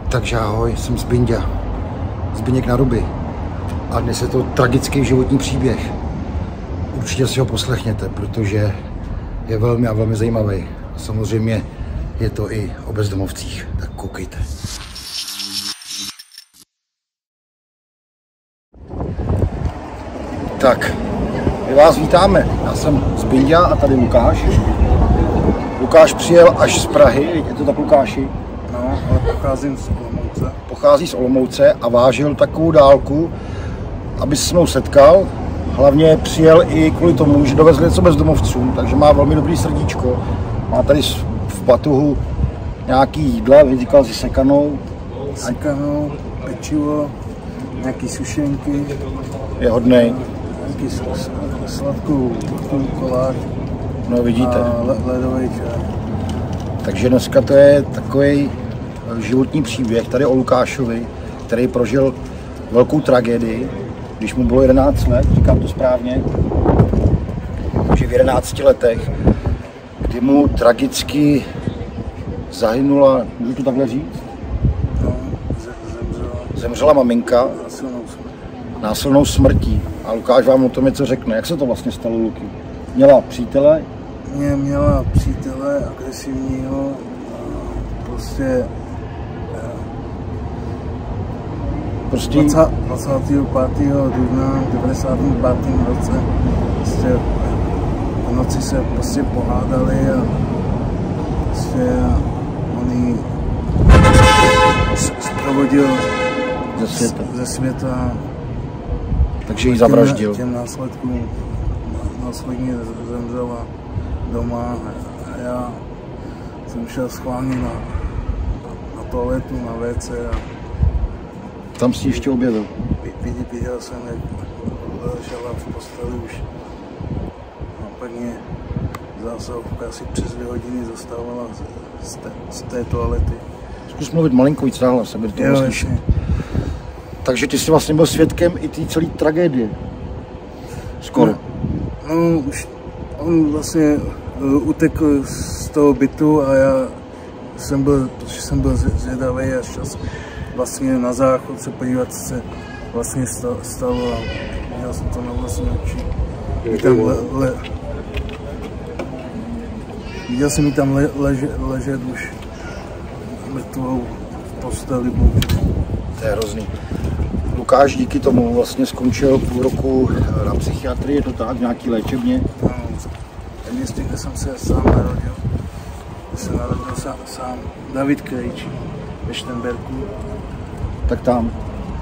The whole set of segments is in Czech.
Takže ahoj, jsem Zbyněk na Ruby. A dnes je to tragický životní příběh. Určitě si ho poslechněte, protože je velmi a velmi zajímavý. A samozřejmě je to i o bezdomovcích, tak koukejte. Tak, my vás vítáme. Já jsem Zbyňa a tady Lukáš. Lukáš přijel až z Prahy, je to tak, Lukáši? No, ale pocházím z Olomouce. Pochází z Olomouce a vážil takovou dálku, aby se s mnou setkal. Hlavně přijel i kvůli tomu, že dovezl něco bezdomovcům, takže má velmi dobrý srdíčko. Má tady v batohu nějaký jídla, říkal si sekanou, pečivo, nějaký sušenky. Je hodnej. Nějaký sladkou koláč. No vidíte. A ledový čaj. Takže dneska to je takový životní příběh tady o Lukášovi, který prožil velkou tragédii, když mu bylo 11 let, říkám to správně, takže v 11 letech, kdy mu tragicky zahynula, můžu to takhle říct? No, Zemřela maminka násilnou smrtí. A Lukáš vám o tom něco řekne. Jak se to vlastně stalo, Luky? Měla přítele? Měla přítele agresivního, prostě 25. dubna 95. roce prostě v noci se prostě pohádali a prostě on ji zprovodil ze světa. Takže ji zavraždil. Těm následně zemřela doma a já jsem šel schválně na toaletu, na WC a tam si ještě objevil. Viděl jsem, jak ležela v posteli už. A pak mě zásahovka asi přes 2 hodiny zastávala z té toalety. Zkus mluvit malinko víc nahlas, aby to bylo slyšet. Takže ty jsi vlastně byl svědkem i té celé tragédie. Skoro. No už on vlastně utekl z toho bytu a já jsem byl zvědavý a čas vlastně na záchod se podívat, co se vlastně stalo a viděl jsem to na vlastní oči. Viděl jsem ji tam ležet už mrtvou v posteli. To je hrozný. Lukáš díky tomu vlastně skončil půl roku na psychiatrii, je to tak, v nějaký léčebně? No, v městě, kde jsem se sám narodil. Kde se narodil sám David Krejčí ve Štenberku. Tak tam.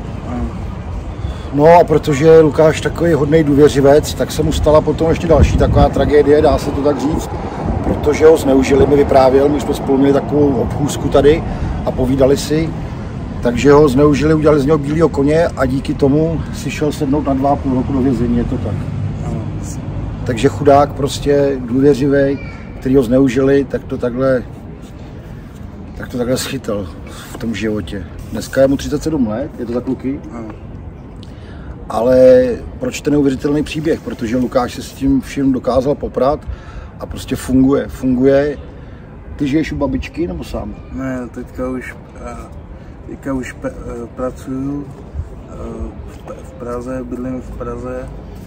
No a protože Lukáš takový hodnej důvěřivec, tak se mu stala potom ještě další taková tragédie, dá se to tak říct, protože ho zneužili, mi vyprávěl, my jsme spolu měli takovou obchůzku tady a povídali si, takže ho zneužili, udělali z něho bílého koně a díky tomu si šel sednout na 2,5 roku do vězení, je to tak. Takže chudák prostě důvěřivý, který ho zneužili, tak to takhle schytal v tom životě. Dneska je mu 37 let, je to tak, Luky? Ale proč ten neuvěřitelný příběh? Protože Lukáš se s tím vším dokázal poprat a prostě funguje. Ty žiješ u babičky nebo sám? Ne, teďka už pracuju v Praze, bydlím v Praze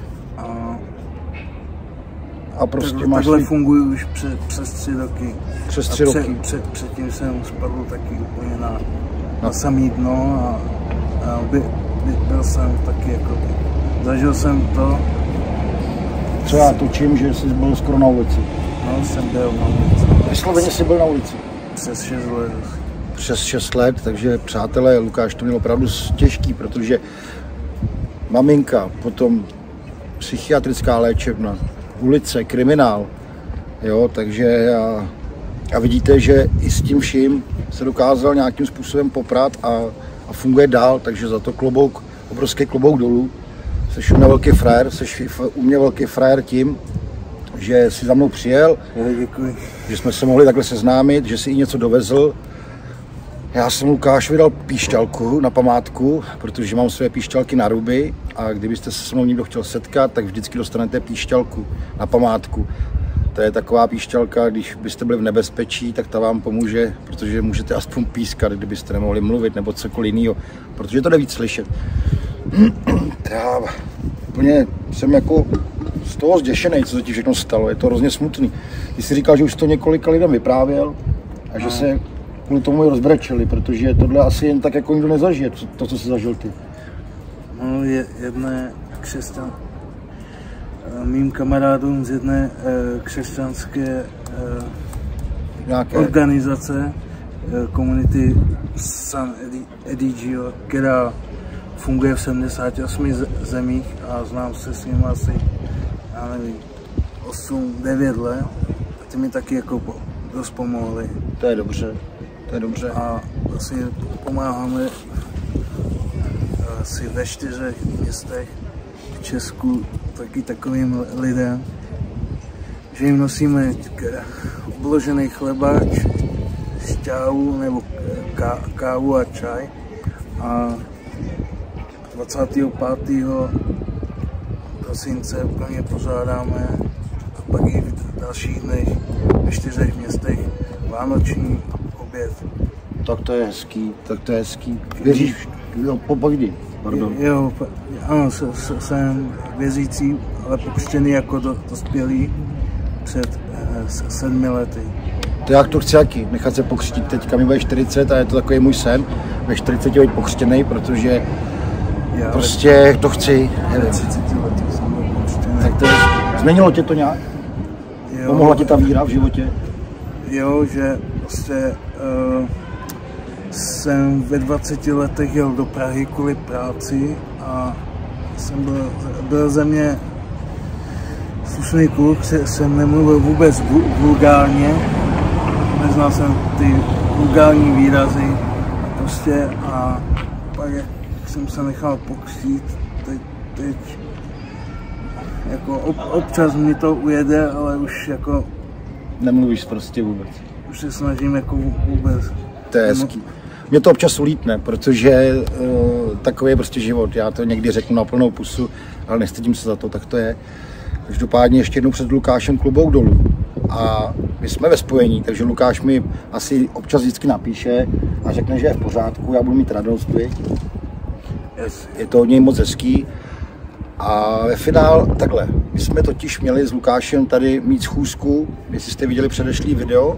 a prostě takhle funguji už přes 3 roky. Přes 3 roky. Předtím jsem spadl taky úplně na samý dno a byl jsem taky jako, zažil jsem to. Co já točím, že jsi byl skoro na ulici? No, jsem byl na ulici. Vysloveně jsi byl na ulici? Přes 6 let. Přes 6 let, takže přátelé, Lukáš to měl opravdu těžký, protože maminka, potom psychiatrická léčebna, ulice, kriminál, jo, takže a vidíte, že i s tím vším se dokázal nějakým způsobem poprat a funguje dál, takže za to obrovský klobouk dolů. Jsi u mě velký frajer, tím, že jsi za mnou přijel, Děkuji. Že jsme se mohli takhle seznámit, že jsi i něco dovezl. Já jsem Lukášovi dal píšťalku na památku, protože mám své píšťalky na Ruby a kdybyste se s mnou někdo chtěl setkat, tak vždycky dostanete píšťalku na památku. To je taková píšťalka, když byste byli v nebezpečí, tak ta vám pomůže, protože můžete aspoň pískat, kdybyste nemohli mluvit nebo cokoliv jiného, protože to jde víc slyšet. Já úplně jsem jako z toho zděšený, co se ti všechno stalo, je to hrozně smutný. Ty jsi říkal, že už to několika lidem vyprávěl a že se kvůli tomu i rozbrečeli, protože tohle asi jen tak jako nikdo nezažije, to, co jsi zažil ty. No, jedné křesťan, mým kamarádům z jedné křesťanské organizace komunity San Edigio, která funguje v 78 zemích a znám se s ním asi, já nevím, 8-9 let. A ty mi taky jako dost pomohli. To je dobře, to je dobře. A vlastně pomáháme asi ve 4 městech v Česku taky takovým lidem, že jim nosíme obložený chlebáč, šťávu nebo kávu a čaj. A 25. prosince pro ně pořádáme a pak i v dalších dnech ve 4 městech vánoční oběd. Tak to je hezký, tak to je hezký. Věříš? Jo, popovídej, pardon. Jo, ano, jsem věřící, ale pokřtěný jako dospělý před 7 lety. To jak to chci jaký, nechat se pokřtít teďka, mi bude 40 a je to takový můj sen, ve 40 být pokřtěnej, protože já prostě to chci. 30 letů jsem byl pokřtěný. Tak to je, změnilo tě to nějak? Jo, pomohla ti ta víra v životě? Jo, že prostě jsem ve 20 letech jel do Prahy kvůli práci a byl ze mě slušný kluk, jsem nemluvil vůbec vulgárně, neznal jsem ty vulgární výrazy prostě a pak jsem se nechal pokřtít, teď jako občas mi to ujede, ale už jako... Nemluvíš prostě vůbec. Už se snažím jako vůbec. To je hezký. Mě to občas ulítne, protože takový je prostě život. Já to někdy řeknu na plnou pusu, ale nestydím se za to, tak to je. Každopádně ještě jednou před Lukášem klobouk dolů. A my jsme ve spojení, takže Lukáš mi asi občas vždycky napíše a řekne, že je v pořádku, já budu mít radost. Yes. Je to od něj moc hezký. A ve finále takhle. My jsme totiž měli s Lukášem tady mít schůzku, jestli jste viděli předešlý video,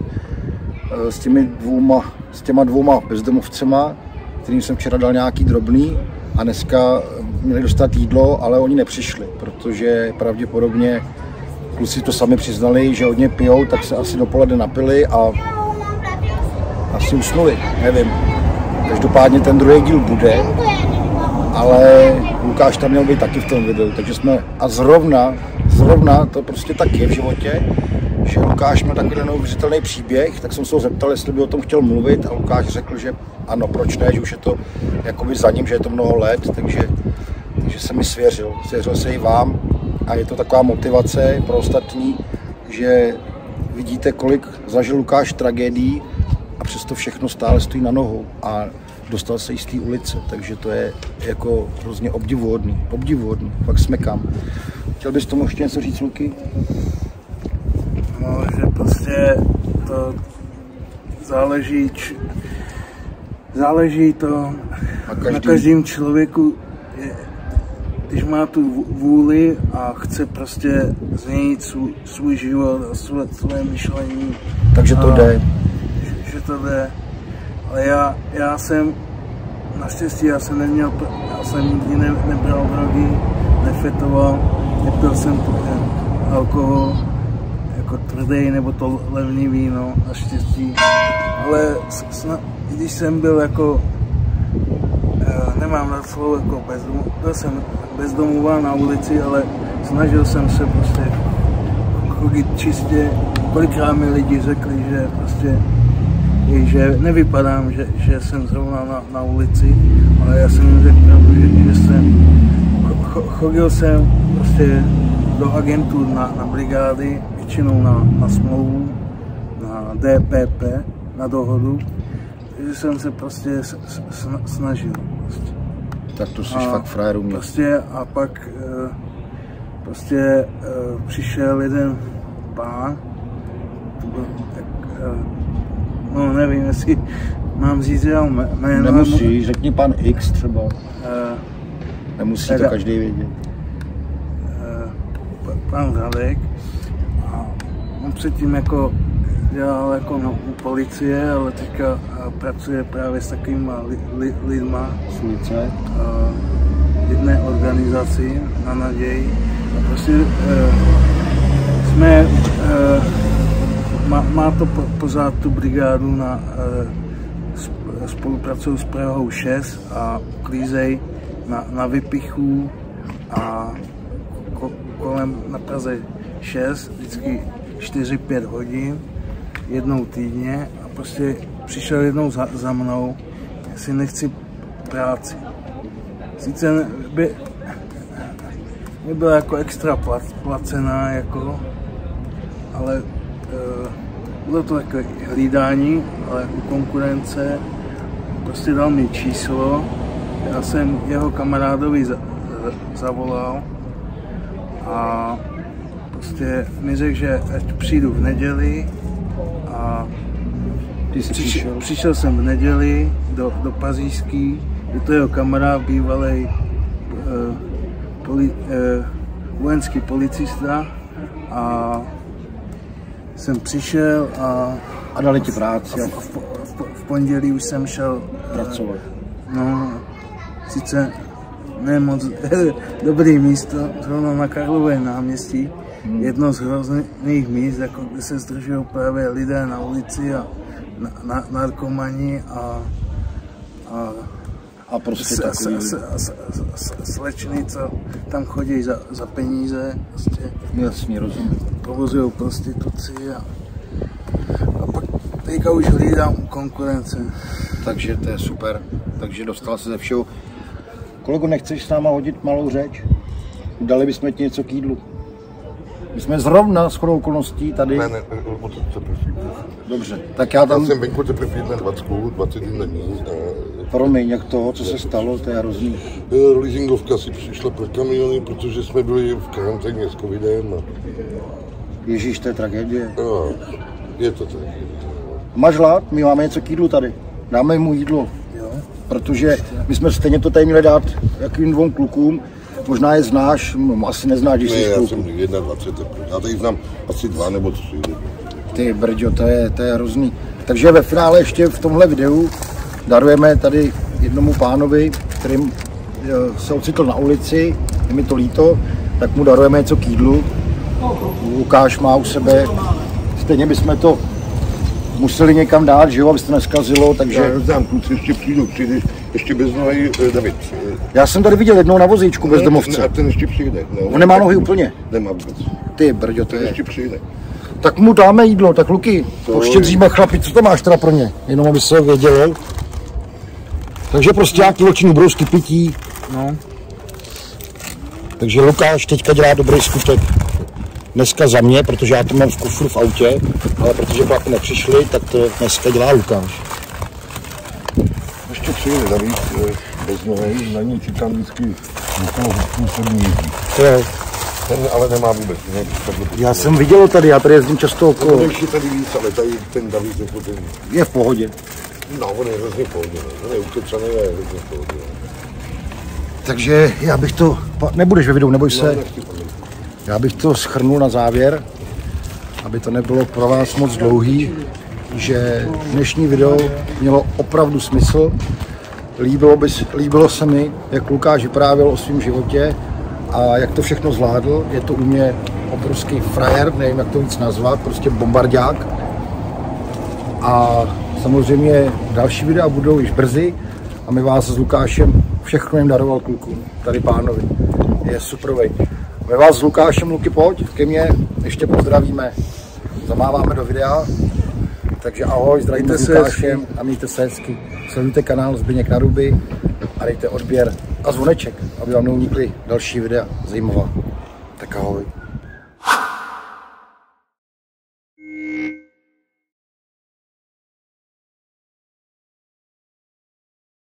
s těma dvouma bezdomovcema, kterým jsem včera dal nějaký drobný a dneska měli dostat jídlo, ale oni nepřišli, protože pravděpodobně kluci to sami přiznali, že hodně pijou, tak se asi dopoledne napili a asi usnuli, nevím. Každopádně ten druhý díl bude, ale Lukáš tam měl být taky v tom videu, takže jsme a zrovna to prostě tak je v životě, že Lukáš měl takový neuvěřitelný příběh, tak jsem se ho zeptal, jestli by o tom chtěl mluvit a Lukáš řekl, že ano, proč ne, že už je to jakoby za ním, že je to mnoho let, takže se mi svěřil se i vám a je to taková motivace pro ostatní, že vidíte, kolik zažil Lukáš tragédií a přesto všechno stále stojí na nohou a dostal se i z té ulice, takže to je jako hrozně obdivuhodný, fakt smekám. Chtěl bys tomu ještě něco říct, Luky? No, že prostě to záleží to na každém člověku, když má tu vůli a chce prostě změnit svůj život a své myšlení. Takže to jde. Že to jde. Ale já jsem, naštěstí já jsem nikdy nebral drogy, nefetoval, nepil jsem alkohol, jako tvrdý nebo to levný víno, naštěstí. Ale když jsem byl jako, nemám rád slovo jako byl jsem bezdomová na ulici, ale snažil jsem se prostě chodit čistě. Kolikrát mi lidi řekli, že prostě že nevypadám, že jsem zrovna na ulici, ale já jsem jim řekl pravdu, že jsem chodil jsem prostě do agentů na brigády, většinou na smlouvu, na DPP, na dohodu, že jsem se prostě snažil. Prostě. Tak to jsi fakt frajeru mě. Prostě a pak přišel jeden pán, to byl, no nevím, jestli mám říct jeho jméno. Nemusí, řekni pan X třeba. Nemusí to každý vědět. Pan Radek. A on předtím jako dělal jako u policie, ale teďka pracuje právě s takovýma lidma. Z ulice. Jedné organizaci Na naději. A prostě jsme, má to pořád tu brigádu spolupracují s Prahou 6 a klízej na Vypichu a kolem na Praze 6, vždycky 4-5 hodin, jednou týdně a prostě přišel jednou za mnou, jestli nechci práci. Sice nebyla jako extra placená, jako, ale bylo to takové hlídání, ale u konkurence prostě dal mi číslo, já jsem jeho kamarádovi zavolal a prostě mi řekl, že ať přijdu v neděli a přišel jsem v neděli do Pařížský, je to jeho kamarád, bývalý vojenský policista a jsem přišel a dali ti práci. V pondělí už jsem šel pracovat. No, sice ne moc dobrý místo, zrovna na Karlově náměstí, jedno z hrozných míst, jako kde se zdržují právě lidé na ulici a narkomani a prostě slečny, co tam chodí za peníze, prostě jasně, rozumím. Provozují prostituci a pak teďka už hlídám konkurence. Takže to je super, takže dostal se ze všeho. Kolego, nechceš s náma hodit malou řeč? Dali bychom ti něco k jídlu. My jsme zrovna shodou okolností tady. Ne, co prosím. Dobře, tak já tam... Já jsem venku teprve na 20 dní není. Promiň, jak to, co se stalo, to je hrozný. Leasingovka si přišla pro kamiony, protože jsme byli v karanténě s covidem. Ježíš, to je tragédie. No, je to tak. Máš hlad? My máme něco k jídlu tady. Dáme mu jídlo. Jo. Protože my jsme stejně to tady měli dát jakým 2 klukům. Možná je znáš, asi neznáš, když jsi já jsem 21, já tady znám asi 2 nebo 3. Ty brďo, to je hrozný. Takže ve finále ještě v tomhle videu darujeme tady jednomu pánovi, kterým se ocitl na ulici, je mi to líto, tak mu darujeme něco k jídlu. Lukáš má u sebe, stejně bychom to museli někam dát, že jo, aby se to neskazilo, takže... Já znám, kluci ještě přijdeš, ještě bez nohy David. Já jsem tady viděl jednou na vozíčku bezdomovce. A ten ještě přijde. No. On nemá nohy úplně. Nemá vůbec. Ty brďo, to je... ještě přijde. Tak mu dáme jídlo, tak Luky, poštědříme chlapi, co to máš teda pro ně? Jenom aby se vědělo. Takže prostě nějaký vlčný brousky pití. No. Takže Lukáš teďka dělá dobrý skutek. Dneska za mě, protože já to mám v kufru v autě, ale protože chlapi nepřišli, tak to dneska dělá Lukáš. Ještě přijde David bez nohy, na něj čekám vždycky někoho působní jezdí. Ten ale nemá vůbec. Ne? Já jsem viděl tady, já tady jezdím často okolo. No, ještě tady víc, ale tady ten David je v pohodě. No, on je hrozně v pohodě. On je ukecaný a je hrozně v pohodě. Takže já bych to, nebudeš ve videu, neboj se. Já bych to shrnul na závěr, aby to nebylo pro vás moc dlouhý, že dnešní video mělo opravdu smysl. Líbilo se mi, jak Lukáš vyprávěl o svém životě a jak to všechno zvládl. Je to u mě obrovský frajer, nevím, jak to víc nazvat, prostě bombardák. A samozřejmě další videa budou již brzy a my vás s Lukášem všechno jim daroval klukům, tady pánovi. Je superovej. My vás s Lukášem, Luky, pojď ke mně, ještě pozdravíme, zamáváme do videa. Takže ahoj, zdravíme s Lukášem a mějte se hezky. Sledujte kanál Zbyněk na ruby a dejte odběr a zvoneček, aby vám neunikly další videa zajímavá. Tak ahoj.